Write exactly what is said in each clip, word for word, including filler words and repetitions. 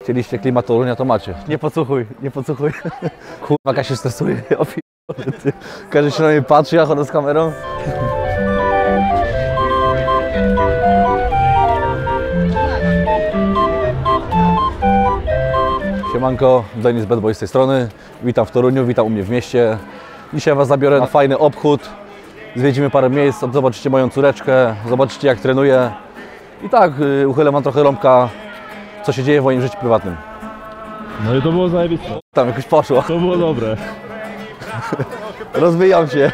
Chcieliście klimat Torunia, to macie. Nie podsłuchuj, nie podsłuchuj. Kurwa, jaka się stresuje. Każdy się na mnie patrzy, ja chodzę z kamerą. Siemanko, Denis Bad Boy z tej strony. Witam w Toruniu, witam u mnie w mieście. Dzisiaj Was zabiorę na fajny obchód. Zwiedzimy parę miejsc, zobaczycie moją córeczkę, zobaczycie jak trenuję. I tak, uchylę Wam trochę rąbka, co się dzieje w moim życiu prywatnym. No i to było zajebiste. Tam jakoś poszło. To było dobre. Rozwijam się.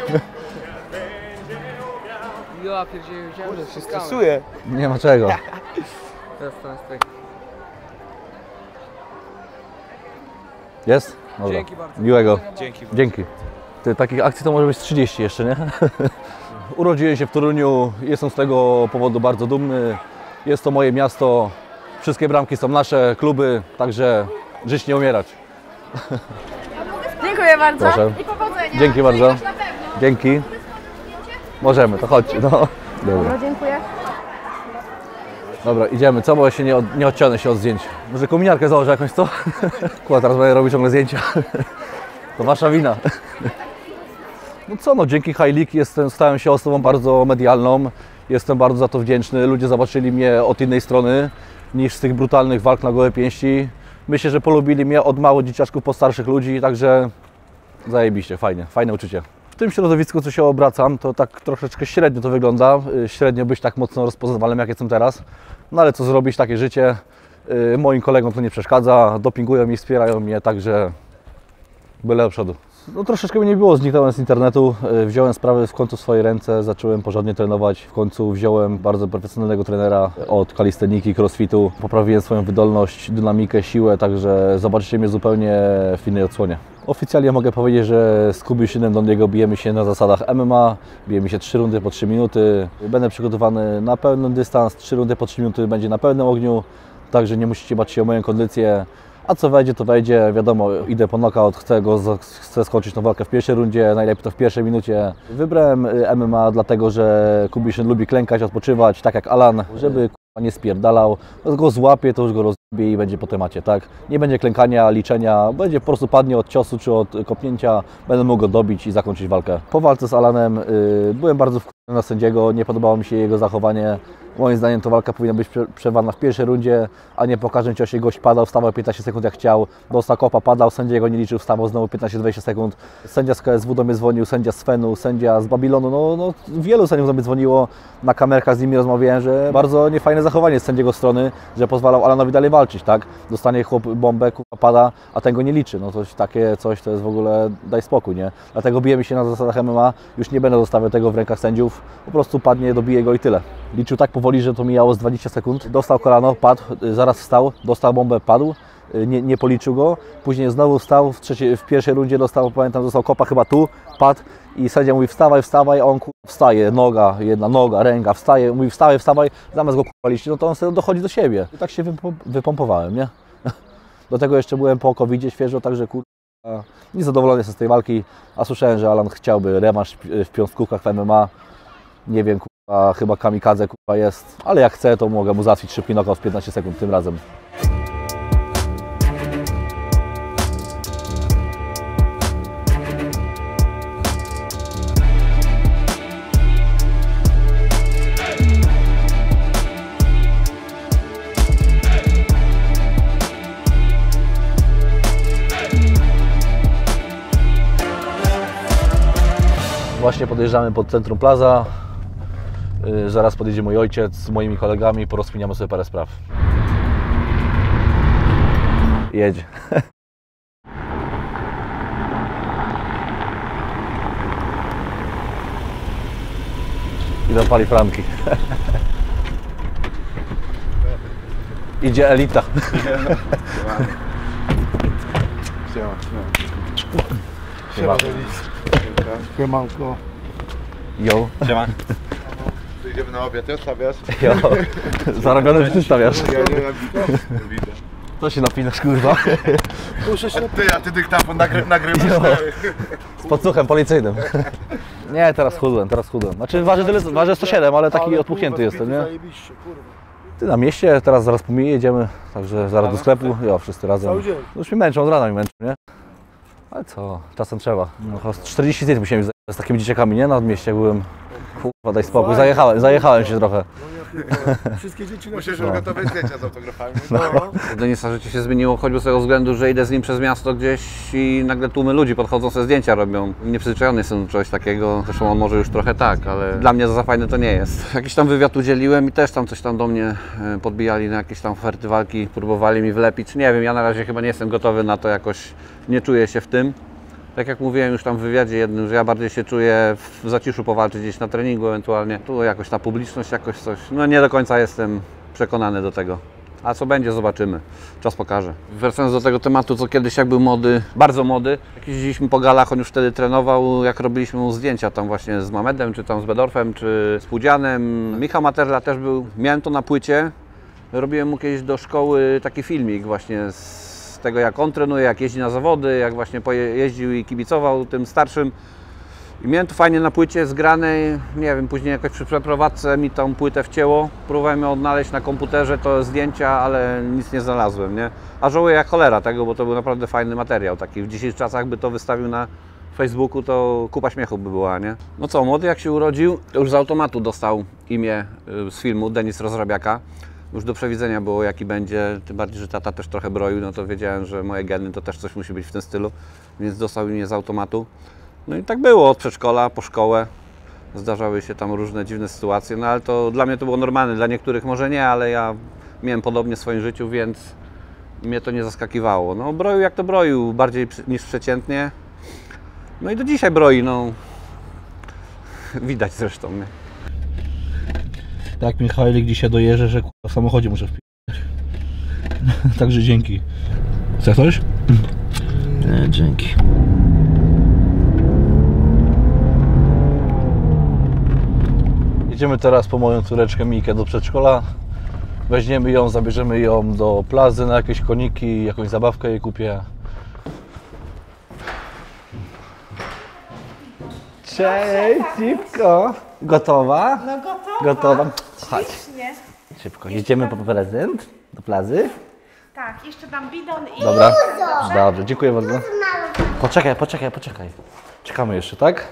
Ja pierdzielę, wiedziałem, że się Stresuję. Nie ma czego. Teraz to jest tak. Jest? Dobra. Dzięki bardzo. Miłego. Dzięki. Dzięki. Ty, takich akcji to może być trzydzieści jeszcze, nie? Urodziłem się w Toruniu, jestem z tego powodu bardzo dumny. Jest to moje miasto, wszystkie bramki są nasze, kluby, także żyć nie umierać. Dziękuję bardzo. Proszę. I powodzenia. Dzięki bardzo. Na pewno. Dzięki. Możemy, to chodźcie. No. Dobra. No, dziękuję. Dobra, idziemy. Co, bo ja się nie, od, nie odciągnę się od zdjęć. Może kominiarkę założę jakąś, co? Kurwa, teraz będę robić ciągle zdjęcia. To wasza wina. No co, no dzięki High League jestem, stałem się osobą bardzo medialną. Jestem bardzo za to wdzięczny. Ludzie zobaczyli mnie od innej strony niż z tych brutalnych walk na gołe pięści. Myślę, że polubili mnie od małych dzieciaczków po starszych ludzi, także zajebiście, fajnie, fajne uczucie. W tym środowisku, co się obracam, to tak troszeczkę średnio to wygląda. Średnio być tak mocno rozpoznawalnym, jak jestem teraz. No ale co zrobić, takie życie. Moim kolegom to nie przeszkadza, dopingują i wspierają mnie, także byle do przodu. No troszeczkę mnie nie było, zniknąłem z internetu, wziąłem sprawy w końcu w swoje ręce, zacząłem porządnie trenować. W końcu wziąłem bardzo profesjonalnego trenera od kalisteniki, crossfitu. Poprawiłem swoją wydolność, dynamikę, siłę, także zobaczycie mnie zupełnie w innej odsłonie. Oficjalnie mogę powiedzieć, że z Kubiszynem do niego bijemy się na zasadach M M A, bijemy się trzy rundy po trzy minuty. Będę przygotowany na pełny dystans, trzy rundy po trzy minuty będzie na pełnym ogniu, także nie musicie bać się o moją kondycję. A co wejdzie, to wejdzie. Wiadomo, idę po knockout, chcę, go, chcę skończyć tą walkę w pierwszej rundzie, najlepiej to w pierwszej minucie. Wybrałem M M A dlatego, że Kubiszyn lubi klękać, odpoczywać, tak jak Alan, żeby nie spierdalał. Go złapie, to już go rozbije i będzie po temacie, tak? Nie będzie klękania, liczenia, będzie po prostu padnie od ciosu czy od kopnięcia, będę mógł go dobić i zakończyć walkę. Po walce z Alanem yy, byłem bardzo wkurzony na sędziego, nie podobało mi się jego zachowanie. Moim zdaniem to walka powinna być przerwana w pierwszej rundzie, a nie po każdym ciosie gość padał, wstawał piętnaście sekund jak chciał, dostał kopa, padał, sędzia go nie liczył, wstawał znowu piętnaście dwadzieścia sekund. Sędzia z K S W do mnie dzwonił, sędzia z Fenu, sędzia z Babilonu, no, no wielu sędziów do mnie dzwoniło, na kamerkach z nimi rozmawiałem, że bardzo niefajne zachowanie z sędziego strony, że pozwalał Alanowi dalej walczyć, tak? Dostanie chłop bombę, kurwa, pada, a ten go nie liczy, no coś takie coś to jest w ogóle, daj spokój, nie? Dlatego bijemy się na zasadach M M A, już nie będę zostawiał tego w rękach sędziów, po prostu padnie, dobiję go i tyle. Liczył tak powoli, że to mijało z dwadzieścia sekund. Dostał kolano, padł, zaraz wstał, dostał bombę, padł, nie, nie policzył go. Później znowu wstał, w, trzeciej, w pierwszej rundzie dostał, pamiętam, dostał kopa chyba tu, padł i sędzia mówi wstawaj, wstawaj, a on kurwa, wstaje, noga, jedna noga, ręka, wstaje, mówi wstawaj, wstawaj, zamiast go kurwa liczyć, no to on sobie dochodzi do siebie. I tak się wypompowałem, nie? Do tego jeszcze byłem po kowidzie świeżo, także kurwa, niezadowolony jestem z tej walki, a słyszałem, że Alan chciałby rewanż w piątkówkach w M M A. Nie wiem, kurwa, chyba kamikadze kurwa jest, ale jak chcę, to mogę mu załatwić szybki knockout w piętnaście sekund tym razem. Właśnie podjeżdżamy pod Centrum Plaza. Yy, zaraz podjedzie mój ojciec z moimi kolegami, porozkminiamy sobie parę spraw. Jedź. Idą pali framki. Idzie elita. Siema, siema. Siemanko. Jo. Siema. Idziemy na obiad, ja stawiasz? Jo. Zarobione ty stawiasz. Ja nie widzę. Co się napinasz, kurwa? A ty, a ty dyktafon nagry, nagrywasz? Z podsłuchem policyjnym. Nie, teraz chudłem, teraz chudłem. Znaczy waży, tyle, waży sto siedem, ale taki odpuchnięty jestem, nie? Zajebiście, kurwa. Ty na mieście, teraz zaraz po mnie jedziemy, także zaraz do sklepu. Jo, wszyscy razem. Cały dzień. No już mnie męczą, od rana mi męczą, nie? Ale co, czasem trzeba. No, czterdzieści zdjęć musiałem z, z takimi dzieciakami, nie? Na odmieście jak byłem. Kurwa, daj spokój, zajechałem, zajechałem się trochę. Wszystkie dzieci musisz już gotowe zdjęcia z autografami. No. Denisa życie się zmieniło choćby z tego względu, że idę z nim przez miasto gdzieś i nagle tłumy ludzi podchodzą, sobie zdjęcia robią. Nieprzyzwyczajony jestem do czegoś takiego, zresztą on może już trochę tak, ale dla mnie za fajne to nie jest. Jakiś tam wywiad udzieliłem i też tam coś tam do mnie podbijali na jakieś tam oferty walki, próbowali mi wlepić. Nie wiem, ja na razie chyba nie jestem gotowy na to, jakoś nie czuję się w tym. Tak jak mówiłem już tam w wywiadzie jednym, że ja bardziej się czuję w zaciszu powalczyć gdzieś na treningu ewentualnie. Tu jakoś na publiczność, jakoś coś. No nie do końca jestem przekonany do tego. A co będzie, zobaczymy. Czas pokaże. Wracając do tego tematu, co kiedyś jak był młody, bardzo młody. Jak jeździliśmy po galach, on już wtedy trenował, jak robiliśmy mu zdjęcia tam właśnie z Mamedem, czy tam z Bedorfem, czy z Pudzianem. Michał Materla też był. Miałem to na płycie. Robiłem mu kiedyś do szkoły taki filmik właśnie z tego, jak on trenuje, jak jeździ na zawody, jak właśnie jeździł i kibicował tym starszym. I miałem to fajnie na płycie zgranej, nie wiem, później jakoś przy przeprowadzce mi tą płytę wcięło. Próbowałem ją odnaleźć na komputerze, to zdjęcia, ale nic nie znalazłem, nie? A żałuję jak cholera tego, bo to był naprawdę fajny materiał taki. W dzisiejszych czasach by to wystawił na Facebooku, to kupa śmiechu by była, nie? No co, młody jak się urodził, już z automatu dostał imię z filmu Denis Rozrabiaka. Już do przewidzenia było, jaki będzie, tym bardziej, że tata też trochę broił, no to wiedziałem, że moje geny to też coś musi być w tym stylu, więc dostał imię z automatu. No i tak było, od przedszkola po szkołę. Zdarzały się tam różne dziwne sytuacje, no ale to dla mnie to było normalne, dla niektórych może nie, ale ja miałem podobnie w swoim życiu, więc mnie to nie zaskakiwało. No broił jak to broił, bardziej niż przeciętnie. No i do dzisiaj broi, no. Widać zresztą, nie? Tak, Michałek dzisiaj dojeżdżę, że w samochodzie muszę wpisać. Także dzięki. Chce coś? Nie, dzięki. Jedziemy teraz po moją córeczkę Mikę do przedszkola. Weźmiemy ją, zabierzemy ją do plazy na jakieś koniki, jakąś zabawkę jej kupię. Cześć, Cipko! Gotowa? No gotowa. Gotowa. Chodź. Ślicznie. Szybko, jedziemy po prezent do plazy. Tak, jeszcze dam bidon i... Dobra, dobrze, dziękuję bardzo. Poczekaj, poczekaj, poczekaj. Czekamy jeszcze, tak?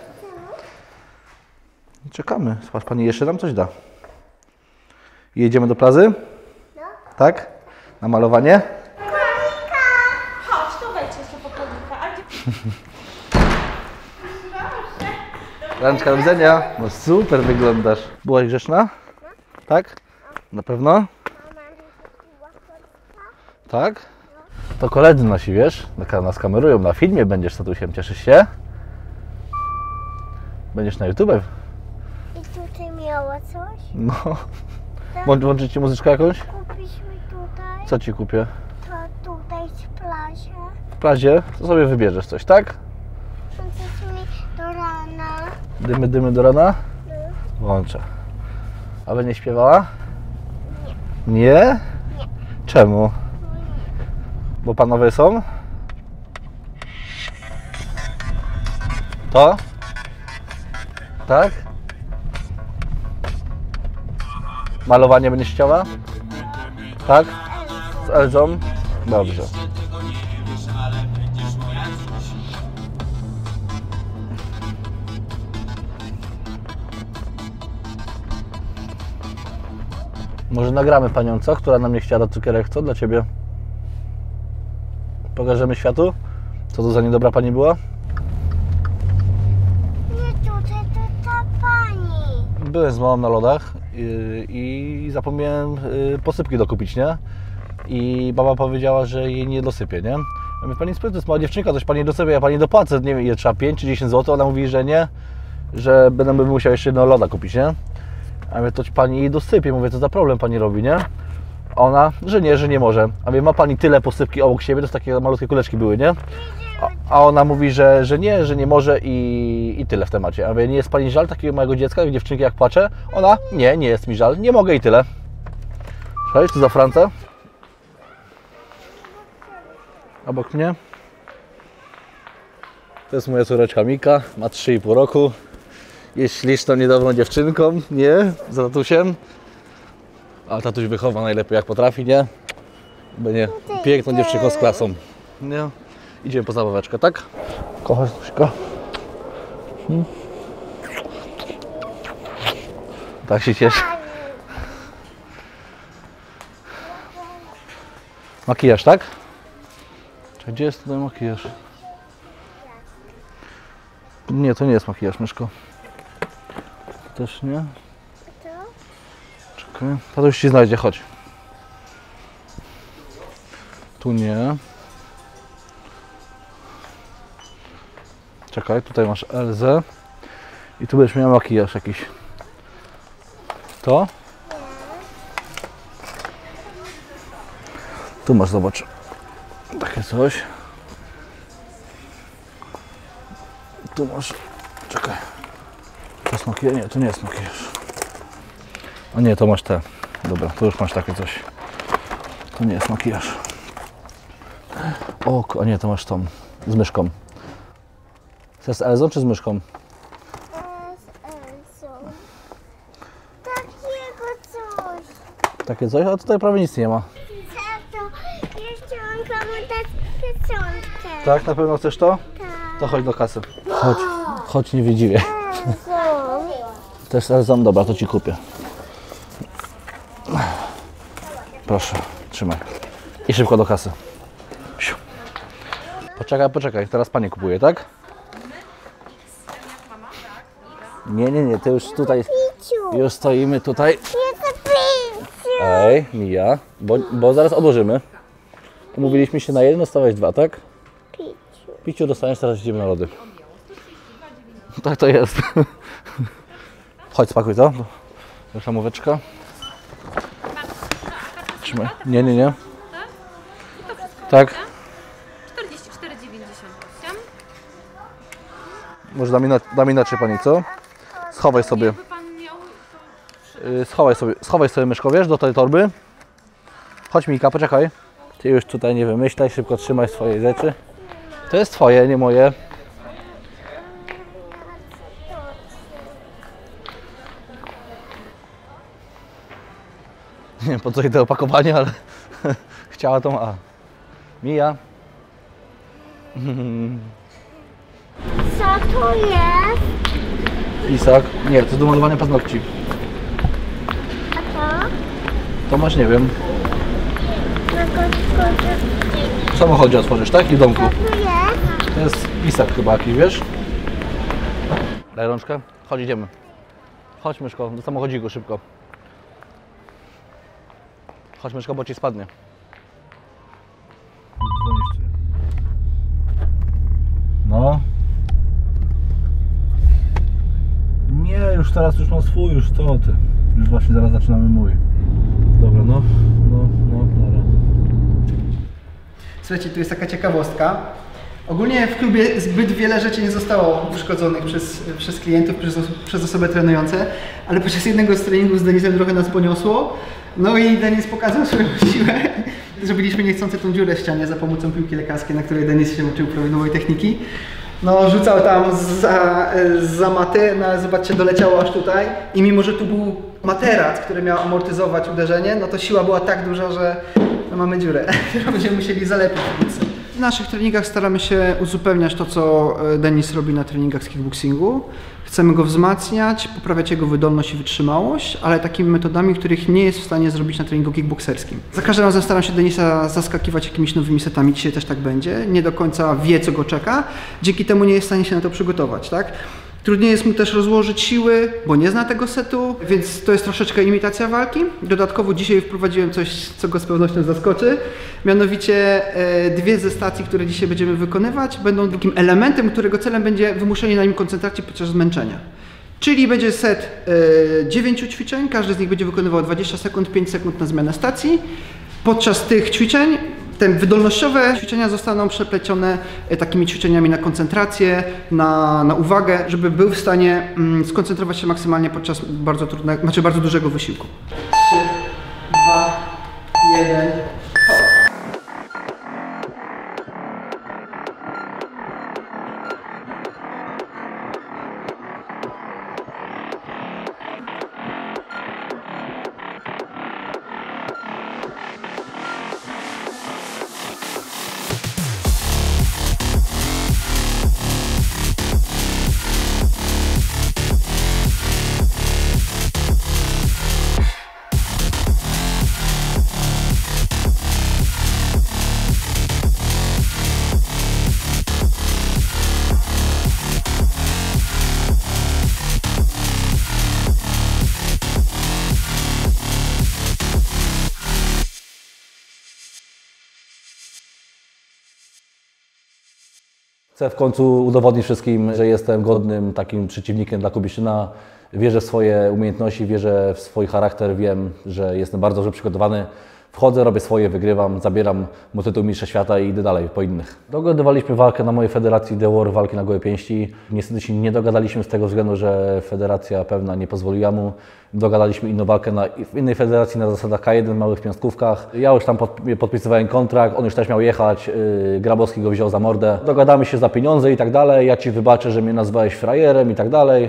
Czekamy. Zobacz, pani jeszcze nam coś da. Jedziemy do plazy? Tak? Na malowanie? Chodź, tu wejdź jeszcze po konika. A gdzie... Rączka, do widzenia. No super wyglądasz. Byłaś grzeczna? Tak? Na pewno? Tak? To koledzy nasi, wiesz? Nas kamerują, na filmie będziesz, tatusiem. Cieszysz się? Będziesz na YouTube? I tutaj miała coś? No. Włącz, włączyć Ci muzyczkę jakąś? Kupisz mi tutaj? Co Ci kupię? To tutaj w plazie. W plazie? To sobie wybierzesz coś, tak? Włączysz mi do rana. Dymy, dymy do rana? Włączę. A będzie śpiewała? Nie. Nie? Nie. Czemu? Bo panowie są? To? Tak? Malowanie będziesz chciała? Tak? Z Elzą? Dobrze. Może nagramy panią, co? Która nam nie chciała dać cukierek, co? Dla ciebie. Pokażemy światu? Co to za niedobra pani była? Nie tutaj, to ta pani. Byłem z mamą na lodach i, i zapomniałem y, posypki dokupić, nie? I baba powiedziała, że jej nie dosypie, nie? Ja mówię, pani spyta, to jest mała dziewczynka, coś pani dosypie, ja pani dopłacę, nie wiem ile trzeba, pięć czy dziesięć złotych. Ona mówi, że nie, że będę by musiał jeszcze jednego loda kupić, nie? A mówię, to pani jej dosypie, mówię, co za problem pani robi, nie? A ona, że nie, że nie może. A mówię, ma pani tyle posypki obok siebie, to takie malutkie kuleczki były, nie? A, a ona mówi, że, że nie, że nie może i, i tyle w temacie. A mówię, nie jest pani żal takiego małego dziecka, jak dziewczynki jak płacze? Ona, nie, nie jest mi żal, nie mogę i tyle. Cześć, tu za Francę? Obok mnie? To jest moja córeczka Mika, ma trzy i pół roku. Jest śliczną, niedobrą dziewczynką, nie? Za tatusiem. A tatuś wychowa najlepiej jak potrafi, nie? Będzie piękną dziewczynką z klasą. Nie? Idziemy po zabaweczkę, tak? Kochasz Tuśka? Hmm? Tak się cieszy. Makijaż, tak? Czekaj, gdzie jest tutaj makijaż? Nie, to nie jest makijaż, myszko. Też nie. Czekaj, to już ci znajdzie, chodź. Tu nie. Czekaj, tutaj masz Elzę. I tu będziesz miał makijaż jakiś. To? Tu masz, zobacz. Takie coś. Tu masz. Czekaj. To jest makijaż? Nie, to nie jest makijaż. A nie, to masz te. Dobra, to już masz takie coś. To nie jest makijaż. O, a nie, to masz tą. Z myszką. To jest Elzą czy z myszką? Z Elsą. Takiego coś. Takie coś? A tutaj prawie nic nie ma. Tato, jeszcze mam komu dać pieczątkę. Tak? Na pewno chcesz to? Tak. To chodź do kasy. Chodź. Chodź, nie widziwie. Elsą. To jest Elzą? Dobra, to ci kupię. Proszę, trzymaj. I szybko do kasy. Siu. Poczekaj, poczekaj. Teraz pani kupuje, tak? Nie, nie, nie. Ty już tutaj, Piciu. już stoimy tutaj. Jest piciu. Ej, Mija, bo, bo zaraz odłożymy. Umówiliśmy się na jeden, dostałeś dwa, tak? Piciu. Piciu dostaniesz, teraz idziemy na lody. Tak to jest. Chodź, spakuj to. Reklamóweczka. Trzymaj. Nie, nie, nie. Tak. czterdzieści cztery dziewięćdziesiąt osiem. Może dam, inaczej, dam inaczej pani, co? Schowaj sobie. Jakby pan miał, to Yy, schowaj sobie, schowaj sobie myszko, wiesz, do tej torby. Chodź Mika, poczekaj. Ty już tutaj nie wymyślaj, szybko trzymaj swoje rzeczy. To jest twoje, nie moje. Nie wiem po co jej to opakowanie, ale chciała tą A. Mija. Co to jest? Isak. Nie, to jest do malowania paznokci. A to? To masz, nie wiem. Na kotkodzie. W samochodzie otworzysz, tak? I w domku. Co to jest? To jest Isak chyba jakiś, wiesz? Daj rączkę. Chodź, idziemy. Chodź myszko, do samochodziku szybko. Chodź myszko, bo ci spadnie. No. Nie, już teraz już mam swój, już co ty. Już właśnie zaraz zaczynamy mój. Dobra, no, no, no, dobra. Słuchajcie, tu jest taka ciekawostka. Ogólnie w klubie zbyt wiele rzeczy nie zostało uszkodzonych przez, przez klientów, przez, os przez osoby trenujące, ale podczas jednego z treningów z Denisem trochę nas poniosło. No i Denis pokazał swoją siłę. Zrobiliśmy niechcący tą dziurę w ścianie za pomocą piłki lekarskiej, na której Denis się uczył prawidłowej techniki. No, rzucał tam za, za maty, no ale zobaczcie, doleciało aż tutaj i mimo, że tu był materac, który miał amortyzować uderzenie, no to siła była tak duża, że no, mamy dziurę, którą będziemy musieli zalepić. W naszych treningach staramy się uzupełniać to, co Denis robi na treningach z kickboxingu. Chcemy go wzmacniać, poprawiać jego wydolność i wytrzymałość, ale takimi metodami, których nie jest w stanie zrobić na treningu kickboxerskim. Za każdym razem staram się Denisa zaskakiwać jakimiś nowymi setami, dzisiaj też tak będzie. Nie do końca wie, co go czeka, dzięki temu nie jest w stanie się na to przygotować, tak? Trudniej jest mu też rozłożyć siły, bo nie zna tego setu, więc to jest troszeczkę imitacja walki. Dodatkowo dzisiaj wprowadziłem coś, co go z pewnością zaskoczy. Mianowicie e, dwie ze stacji, które dzisiaj będziemy wykonywać, będą takim elementem, którego celem będzie wymuszenie na nim koncentracji podczas zmęczenia. Czyli będzie set e, dziewięciu ćwiczeń, każdy z nich będzie wykonywał dwadzieścia sekund, pięć sekund na zmianę stacji. Podczas tych ćwiczeń te wydolnościowe ćwiczenia zostaną przeplecione takimi ćwiczeniami na koncentrację, na, na uwagę, żeby był w stanie mm, skoncentrować się maksymalnie podczas bardzo trudnego, znaczy bardzo dużego wysiłku. trzy, dwa, jeden. Chcę w końcu udowodnić wszystkim, że jestem godnym takim przeciwnikiem dla Kubiszyna. Wierzę w swoje umiejętności, wierzę w swój charakter, wiem, że jestem bardzo dobrze przygotowany. Wchodzę, robię swoje, wygrywam, zabieram mu tytuł mistrza świata i idę dalej po innych. Dogadywaliśmy walkę na mojej federacji The War, walki na gołe pięści. Niestety się nie dogadaliśmy z tego względu, że federacja pewna nie pozwoliła mu. Dogadaliśmy inną walkę na, w innej federacji na zasadach K jeden, małych piąstkówkach. Ja już tam pod, podpisywałem kontrakt, on już też miał jechać, yy, Grabowski go wziął za mordę. Dogadamy się za pieniądze i tak dalej, ja Ci wybaczę, że mnie nazwałeś frajerem i tak dalej.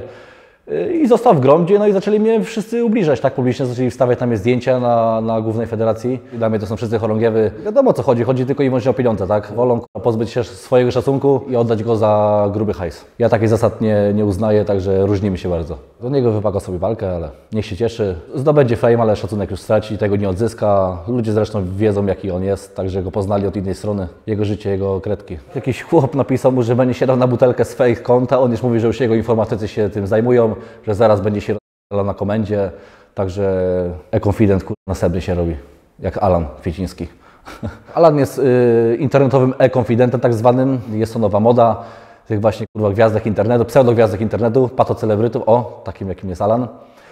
I został w Gromdzie, no i zaczęli mnie wszyscy ubliżać, tak publicznie, zaczęli wstawiać na mnie zdjęcia na, na głównej federacji. I dla mnie to są wszyscy chorągiewy. Wiadomo o co chodzi, chodzi tylko i wyłącznie o pieniądze, tak? Wolą pozbyć się swojego szacunku i oddać go za gruby hajs. Ja takich zasad nie, nie uznaję, także różnimy się bardzo. Do niego wypaka sobie walkę, ale niech się cieszy. Zdobędzie fame, ale szacunek już straci, tego nie odzyska. Ludzie zresztą wiedzą, jaki on jest, także go poznali od innej strony. Jego życie, jego kredki. Jakiś chłop napisał mu, że będzie siadał na butelkę z fake konta, on już mówi, że już jego informatycy się tym zajmują, że zaraz będzie się rozdzielał na komendzie, także e-confident następny się robi, jak Alan Kwieciński. Alan jest y, internetowym e-confidentem tak zwanym, jest to nowa moda tych właśnie kurwa gwiazdek internetu, pseudogwiazdek internetu, patocelebrytów, o, takim jakim jest Alan.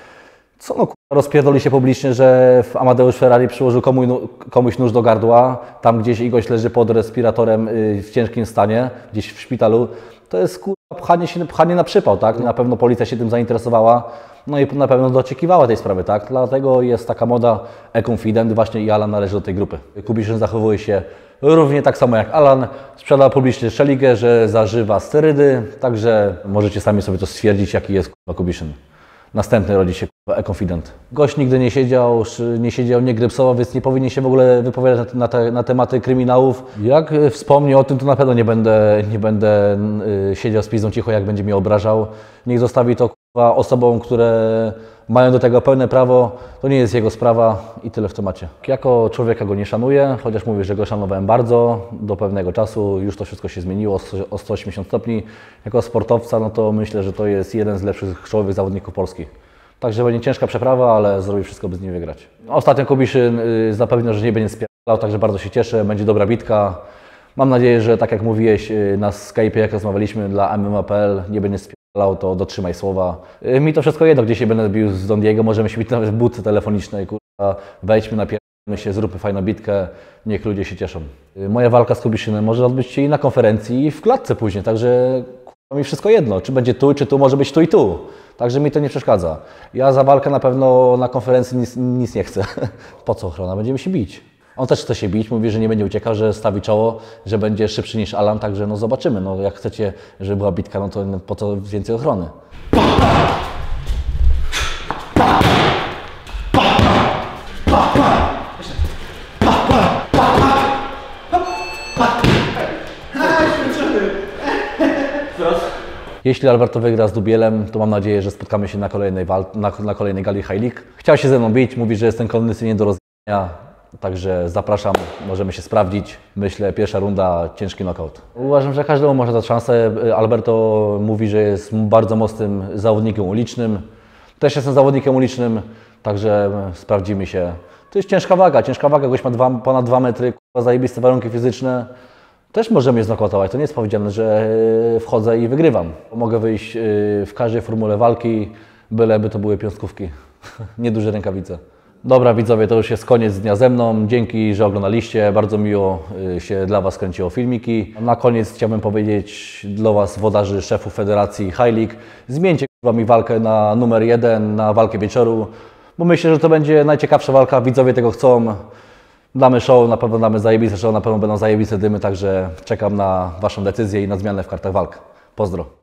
Co no kurwa, rozpierdoli się publicznie, że Amadeusz Ferrari przyłożył komuś, komuś nóż do gardła, tam gdzieś Igoś leży pod respiratorem y, w ciężkim stanie, gdzieś w szpitalu. To jest kurwa pchanie, się, pchanie na przypał, tak? Na pewno policja się tym zainteresowała, no i na pewno doczekiwała tej sprawy, tak? Dlatego jest taka moda e-confident, właśnie i Alan należy do tej grupy. Kubiszyn zachowuje się równie tak samo jak Alan, sprzeda publicznie szeligę, że zażywa sterydy, także możecie sami sobie to stwierdzić, jaki jest kurwa Kubiszyn. Następny rodzi się e-confident. Gość nigdy nie siedział, nie siedział, nie grypsował, więc nie powinien się w ogóle wypowiadać na, te, na tematy kryminałów. Jak wspomni o tym, to na pewno nie będę, nie będę yy, siedział z pizdą cicho, jak będzie mnie obrażał. Niech zostawi to kurwa osobom, które mają do tego pełne prawo. To nie jest jego sprawa i tyle w temacie. Jako człowieka go nie szanuję, chociaż mówię, że go szanowałem bardzo do pewnego czasu. Już to wszystko się zmieniło o sto osiemdziesiąt stopni. Jako sportowca, no to myślę, że to jest jeden z lepszych czołowych zawodników Polski. Także będzie ciężka przeprawa, ale zrobi wszystko, by z nim wygrać. Ostatnio Kubiszyn yy, zapewniał, że nie będzie spierdalał, także bardzo się cieszę. Będzie dobra bitka. Mam nadzieję, że tak jak mówiłeś yy, na Skype'ie, jak rozmawialiśmy dla M M A kropka P L, nie będzie spierdalał, to dotrzymaj słowa. Yy, mi to wszystko jedno, gdzie się będę bił z Don Diego. Możemy się bić nawet w budce telefonicznej. Kurwa, wejdźmy, napierdolmy się, zróbmy fajną bitkę. Niech ludzie się cieszą. Yy, moja walka z Kubiszynem może odbyć się i na konferencji, i w klatce później, także kurwa, mi wszystko jedno. Czy będzie tu, czy tu, może być tu i tu. Także mi to nie przeszkadza. Ja za walkę na pewno na konferencji nic, nic nie chcę. Po co ochrona? Będziemy się bić. On też chce się bić, mówi, że nie będzie uciekał, że stawi czoło, że będzie szybszy niż Alan, także no zobaczymy. No, jak chcecie, żeby była bitka, no to po co więcej ochrony? Jeśli Alberto wygra z Dubielem, to mam nadzieję, że spotkamy się na kolejnej, wal na, na kolejnej gali High League. Chciał się ze mną bić, mówi, że jestem kondycyjnie do rozwiązania, także zapraszam, możemy się sprawdzić. Myślę, pierwsza runda, ciężki knockout. Uważam, że każdemu może dać szansę. Alberto mówi, że jest bardzo mocnym zawodnikiem ulicznym. Też jestem zawodnikiem ulicznym, także sprawdzimy się. To jest ciężka waga, ciężka waga, gość ma dwa, ponad dwa metry, kurwa, zajebiste warunki fizyczne. Też możemy je znokautować, to nie jest powiedziane, że wchodzę i wygrywam. Mogę wyjść w każdej formule walki, byleby to były piąstkówki, nieduże rękawice. Dobra widzowie, to już jest koniec dnia ze mną. Dzięki, że oglądaliście. Bardzo miło się dla Was kręciło filmiki. Na koniec chciałbym powiedzieć dla Was, wodarzy, szefów Federacji High League, zmieńcie kurwa mi walkę na numer jeden, na walkę wieczoru, bo myślę, że to będzie najciekawsza walka. Widzowie tego chcą. Damy show, na pewno damy zajebiste show, na pewno będą zajebiste dymy, także czekam na Waszą decyzję i na zmianę w kartach walk. Pozdro.